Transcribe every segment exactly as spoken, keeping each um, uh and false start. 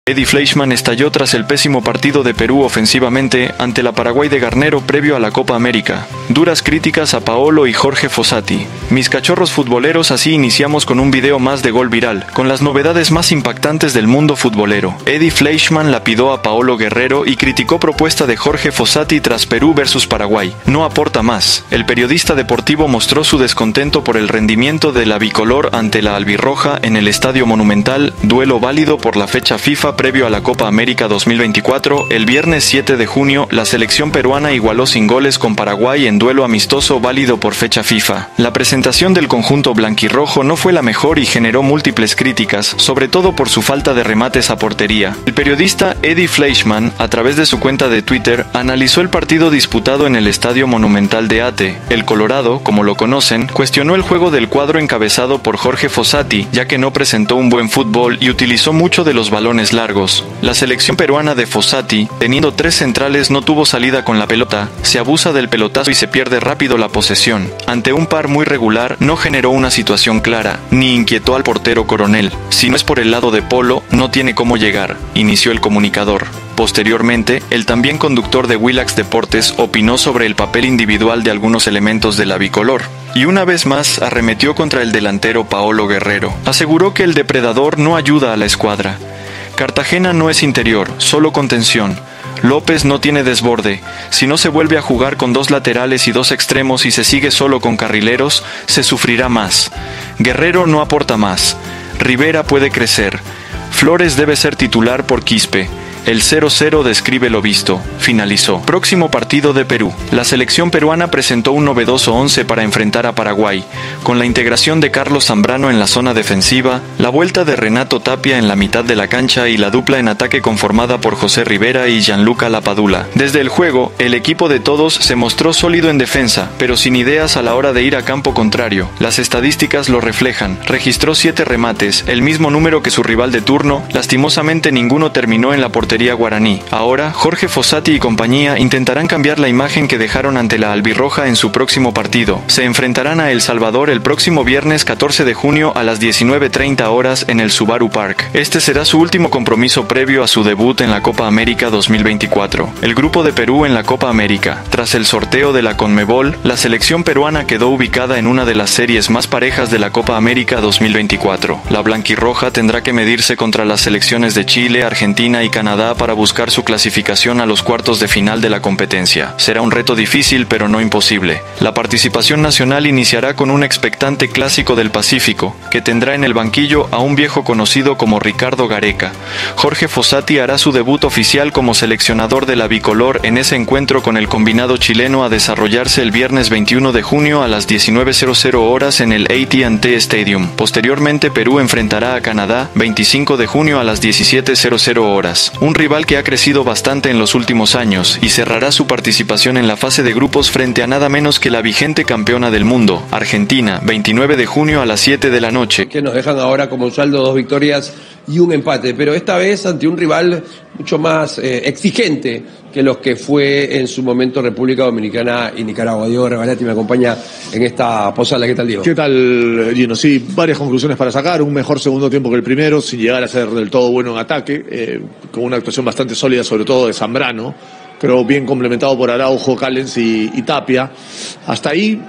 Eddie Fleischmann estalló tras el pésimo partido de Perú ofensivamente ante la Paraguay de Garnero previo a la Copa América. Duras críticas a Paolo y Jorge Fossati. Mis cachorros futboleros, así iniciamos con un video más de Gol Viral, con las novedades más impactantes del mundo futbolero. Eddie Fleischmann lapidó a Paolo Guerrero y criticó propuesta de Jorge Fossati tras Perú versus Paraguay. No aporta más. El periodista deportivo mostró su descontento por el rendimiento de la bicolor ante la albirroja en el Estadio Monumental, duelo válido por la fecha FIFA previo a la Copa América dos mil veinticuatro. El viernes siete de junio, la selección peruana igualó sin goles con Paraguay en duelo amistoso válido por fecha FIFA. La presentación del conjunto blanquirrojo no fue la mejor y generó múltiples críticas, sobre todo por su falta de remates a portería. El periodista Eddie Fleischmann, a través de su cuenta de Twitter, analizó el partido disputado en el Estadio Monumental de Ate. El Colorado, como lo conocen, cuestionó el juego del cuadro encabezado por Jorge Fossati, ya que no presentó un buen fútbol y utilizó mucho de los balones largos. La selección peruana de Fossati, teniendo tres centrales, no tuvo salida con la pelota, se abusa del pelotazo y se pierde rápido la posesión. Ante un par muy regular, no generó una situación clara, ni inquietó al portero Coronel. Si no es por el lado de Polo, no tiene cómo llegar, inició el comunicador. Posteriormente, el también conductor de Willax Deportes opinó sobre el papel individual de algunos elementos de la bicolor. Y una vez más arremetió contra el delantero Paolo Guerrero. Aseguró que el depredador no ayuda a la escuadra. Cartagena no es interior, solo contención. López no tiene desborde. Si no se vuelve a jugar con dos laterales y dos extremos y se sigue solo con carrileros, se sufrirá más. Guerrero no aporta más. Rivera puede crecer. Flores debe ser titular por Quispe. El cero cero describe lo visto. Finalizó. Próximo partido de Perú. La selección peruana presentó un novedoso once para enfrentar a Paraguay, con la integración de Carlos Zambrano en la zona defensiva, la vuelta de Renato Tapia en la mitad de la cancha y la dupla en ataque conformada por José Rivera y Gianluca Lapadula. Desde el juego, el equipo de todos se mostró sólido en defensa, pero sin ideas a la hora de ir a campo contrario. Las estadísticas lo reflejan. Registró siete remates, el mismo número que su rival de turno. Lastimosamente ninguno terminó en la portería guaraní. Ahora, Jorge Fossati y compañía intentarán cambiar la imagen que dejaron ante la albirroja en su próximo partido. Se enfrentarán a El Salvador el próximo viernes catorce de junio a las diecinueve treinta horas en el Subaru Park. Este será su último compromiso previo a su debut en la Copa América dos mil veinticuatro. El grupo de Perú en la Copa América. Tras el sorteo de la Conmebol, la selección peruana quedó ubicada en una de las series más parejas de la Copa América dos mil veinticuatro. La blanquirroja tendrá que medirse contra las selecciones de Chile, Argentina y Canadá para buscar su clasificación a los cuartos de final de la competencia. Será un reto difícil pero no imposible. La participación nacional iniciará con un expectante clásico del Pacífico, que tendrá en el banquillo a un viejo conocido como Ricardo Gareca. Jorge Fossati hará su debut oficial como seleccionador de la bicolor en ese encuentro con el combinado chileno a desarrollarse el viernes veintiuno de junio a las diecinueve horas en el A T and T Stadium. Posteriormente, Perú enfrentará a Canadá veinticinco de junio a las diecisiete horas. Un rival que ha crecido bastante en los últimos años y cerrará su participación en la fase de grupos frente a nada menos que la vigente campeona del mundo, Argentina, veintinueve de junio a las siete de la noche. Que nos dejan ahora como saldo dos victorias y un empate, pero esta vez ante un rival mucho más eh, exigente que los que fue en su momento República Dominicana y Nicaragua. Diego Regalati me acompaña en esta posada. ¿Qué tal, Diego? ¿Qué tal, Gino? Sí, varias conclusiones para sacar. Un mejor segundo tiempo que el primero, sin llegar a ser del todo bueno en ataque, eh, con una actuación bastante sólida, sobre todo de Zambrano, pero bien complementado por Araujo, Callens y, y Tapia. Hasta ahí...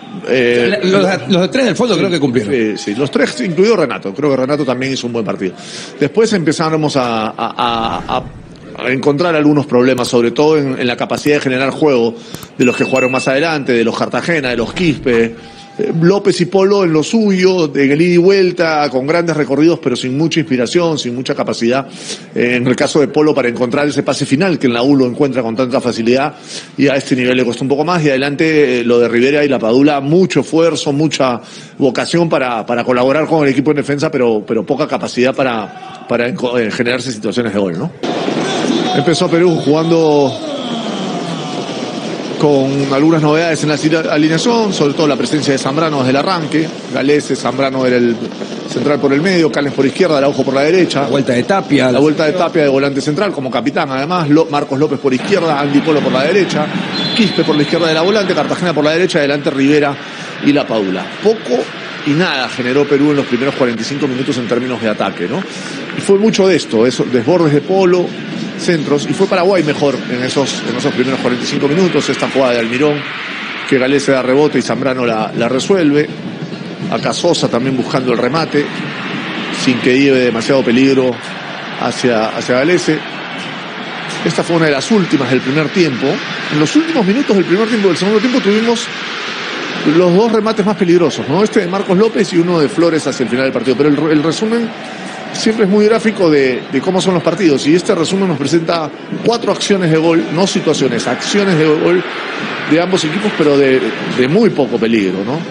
Eh, los, los de tres del fondo sí, creo que cumplieron. Sí, sí, los tres, incluido Renato. Creo que Renato también hizo un buen partido. Después empezamos a, a, a, a encontrar algunos problemas, sobre todo en, en la capacidad de generar juego de los que jugaron más adelante, de los Cartagena, de los Quispe. López y Polo en lo suyo, en el ida y vuelta, con grandes recorridos, pero sin mucha inspiración, sin mucha capacidad. Eh, en el caso de Polo, para encontrar ese pase final, que en la U lo encuentra con tanta facilidad, y a este nivel le cuesta un poco más. Y adelante, eh, lo de Rivera y Lapadula, mucho esfuerzo, mucha vocación para, para colaborar con el equipo en defensa, pero, pero poca capacidad para, para eh, generarse situaciones de gol, ¿no? Empezó Perú jugando con algunas novedades en la alineación, sobre todo la presencia de Zambrano desde el arranque. Galese, Zambrano era el central por el medio, Callens por izquierda, Araujo por la derecha. La vuelta de Tapia. La vuelta de Tapia de volante central como capitán, además. Marcos López por izquierda, Andy Polo por la derecha, Quispe por la izquierda de la volante, Cartagena por la derecha, adelante Rivera y Lapadula. Poco y nada generó Perú en los primeros cuarenta y cinco minutos en términos de ataque, ¿no? Y fue mucho de esto, esos desbordes de Polo, centros, y fue Paraguay mejor en esos, en esos primeros cuarenta y cinco minutos. Esta jugada de Almirón, que Galese se da rebote y Zambrano la, la resuelve. Acá Sosa también buscando el remate, sin que lleve demasiado peligro hacia, hacia Galese. Esta fue una de las últimas del primer tiempo. En los últimos minutos del primer tiempo, del segundo tiempo, tuvimos los dos remates más peligrosos, ¿no? Este de Marcos López y uno de Flores hacia el final del partido. Pero el, el resumen siempre es muy gráfico de, de cómo son los partidos. Y este resumen nos presenta cuatro acciones de gol, no situaciones, acciones de gol de ambos equipos, pero de, de muy poco peligro, ¿no?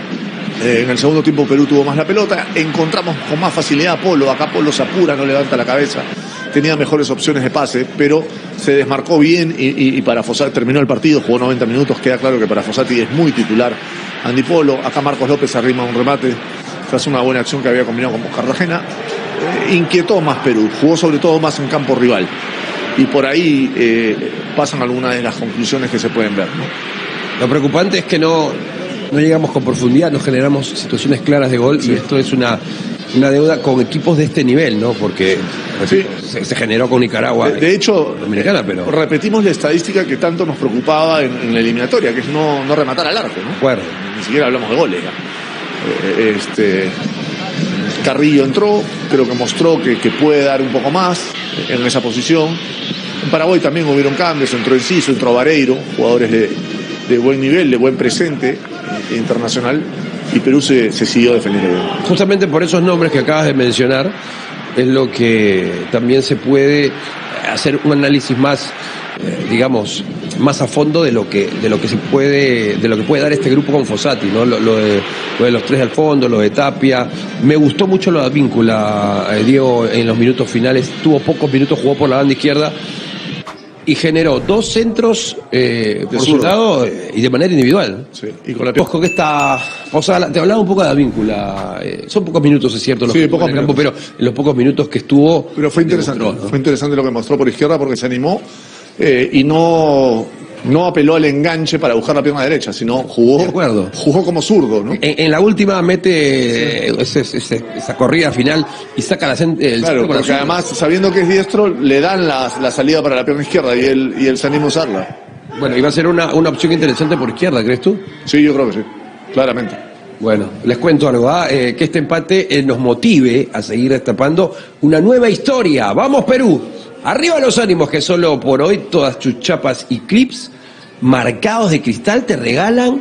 Eh, en el segundo tiempo Perú tuvo más la pelota, encontramos con más facilidad a Polo. Acá Polo se apura, no levanta la cabeza, tenía mejores opciones de pase, pero se desmarcó bien y, y, y para Fossati terminó el partido, jugó noventa minutos. Queda claro que para Fossati es muy titular Andy Polo. Acá Marcos López arrima un remate tras una buena acción que había combinado con Cartagena. Eh, inquietó más Perú, jugó sobre todo más en campo rival, y por ahí eh, pasan algunas de las conclusiones que se pueden ver, ¿no? Lo preocupante es que no, no llegamos con profundidad, no generamos situaciones claras de gol, sí. Y esto es una, una deuda con equipos de este nivel, ¿no? Porque sí. se, se generó con Nicaragua. De, de hecho, Dominicana, pero repetimos la estadística que tanto nos preocupaba en, en la eliminatoria, que es no, no rematar al arco, ¿no? Acuerdo. Ni siquiera hablamos de goles, ¿no? Eh, este Carrillo entró, creo que mostró que, que puede dar un poco más en esa posición. En Paraguay también hubieron cambios, entró Enciso, entró Vareiro, jugadores de, de buen nivel, de buen presente eh, internacional, y Perú se, se siguió defendiendo bien. Justamente por esos nombres que acabas de mencionar es lo que también se puede hacer un análisis más, eh, digamos, más a fondo de lo que de lo que se puede de lo que puede dar este grupo con Fossati, ¿no? Lo, lo, de, lo de los tres al fondo, lo de Tapia. Me gustó mucho lo de Advíncula, eh, Diego, en los minutos finales. Tuvo pocos minutos, jugó por la banda izquierda y generó dos centros eh, por su lado eh, y de manera individual. Sí, y con la Ojo que está... O sea, te hablaba un poco de Advíncula. Eh, son pocos minutos, es cierto, los sí, que pocos en el minutos. campo, pero en los pocos minutos que estuvo... Pero fue interesante, demostró, ¿no? Fue interesante lo que mostró por izquierda, porque se animó eh, y no... no apeló al enganche para buscar la pierna derecha, sino jugó, de acuerdo. jugó como zurdo, ¿no? En, en la última mete sí. ese, ese, esa corrida final y saca la, el claro, porque la además, sabiendo que es diestro, le dan la, la salida para la pierna izquierda y él, y él se anima a usarla. Bueno, iba a ser una, una opción interesante por izquierda, ¿crees tú? Sí, yo creo que sí, claramente. Bueno, les cuento algo, ¿ah? eh, que este empate eh, nos motive a seguir destapando una nueva historia. ¡Vamos, Perú! Arriba los ánimos, que solo por hoy todas tus chapas y clips marcados de cristal te regalan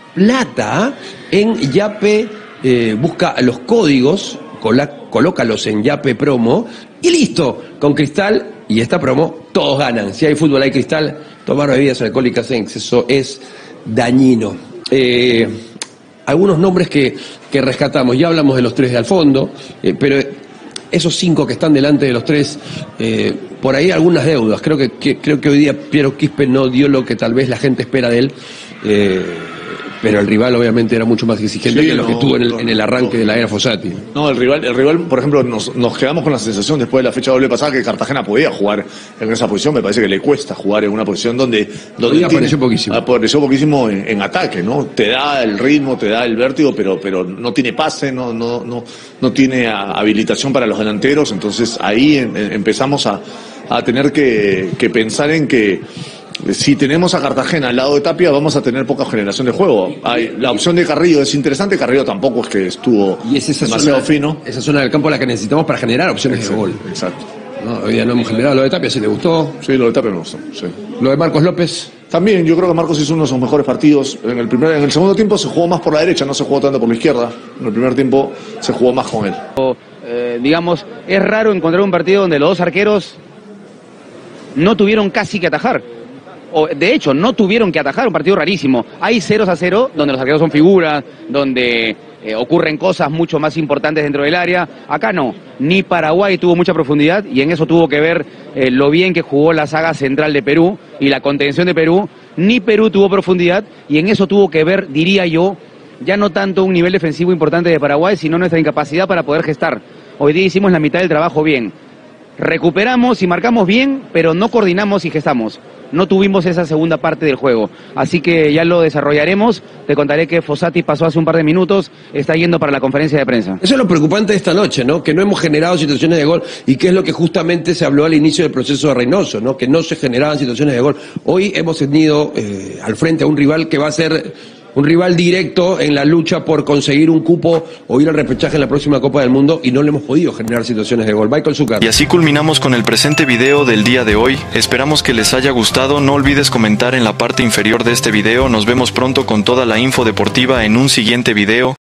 plata. En Yape, eh, busca los códigos, cola, colócalos en Yape Promo y listo. Con Cristal y esta promo, todos ganan. Si hay fútbol, hay Cristal. Tomar bebidas alcohólicas en exceso es dañino. Eh, algunos nombres que, que rescatamos. Ya hablamos de los tres de al fondo, eh, pero esos cinco que están delante de los tres, eh, por ahí algunas deudas. Creo que, que creo que hoy día Piero Quispe no dio lo que tal vez la gente espera de él, eh, pero el rival obviamente era mucho más exigente sí, que lo no, que tuvo en el, no, en el arranque no, de la era Fossati. No, el rival, el rival, por ejemplo, nos, nos quedamos con la sensación después de la fecha doble pasada que Cartagena podía jugar en esa posición. Me parece que le cuesta jugar en una posición donde... donde tiene, apareció poquísimo. Apareció poquísimo en, en ataque, ¿no? Te da el ritmo, te da el vértigo, pero, pero no tiene pase, no, no, no, no tiene habilitación para los delanteros. Entonces ahí en, en, empezamos a, a tener que, que pensar en que si tenemos a Cartagena al lado de Tapia, vamos a tener poca generación de juego. Hay, la opción de Carrillo es interesante. Carrillo tampoco es que estuvo y es esa demasiado zona, fino. Esa zona del campo la que necesitamos para generar opciones exacto, de gol. Exacto. No, hoy día no hemos generado lo de Tapia, si le gustó. Sí, lo de Tapia me gustó. Sí. Lo de Marcos López. También, yo creo que Marcos hizo uno de sus mejores partidos. En el primer, en el segundo tiempo se jugó más por la derecha, no se jugó tanto por la izquierda. En el primer tiempo se jugó más con él. Eh, digamos, es raro encontrar un partido donde los dos arqueros no tuvieron casi que atajar. O, de hecho, no tuvieron que atajar, un partido rarísimo. Hay ceros a cero, donde los arqueros son figuras, donde eh, ocurren cosas mucho más importantes dentro del área. Acá no, ni Paraguay tuvo mucha profundidad, y en eso tuvo que ver eh, lo bien que jugó la saga central de Perú y la contención de Perú. Ni Perú tuvo profundidad, y en eso tuvo que ver, diría yo, ya no tanto un nivel defensivo importante de Paraguay, sino nuestra incapacidad para poder gestar. Hoy día hicimos la mitad del trabajo bien. recuperamos y marcamos bien, pero no coordinamos y gestamos. No tuvimos esa segunda parte del juego. Así que ya lo desarrollaremos. Te contaré que Fossati pasó hace un par de minutos, está yendo para la conferencia de prensa. Eso es lo preocupante de esta noche, ¿no? Que no hemos generado situaciones de gol y que es lo que justamente se habló al inicio del proceso de Reynoso, ¿no? Que no se generaban situaciones de gol. Hoy hemos tenido eh, al frente a un rival que va a ser un rival directo en la lucha por conseguir un cupo o ir al repechaje en la próxima Copa del Mundo y no le hemos podido generar situaciones de gol. Michael Zucker. Y así culminamos con el presente video del día de hoy. Esperamos que les haya gustado. No olvides comentar en la parte inferior de este video. Nos vemos pronto con toda la info deportiva en un siguiente video.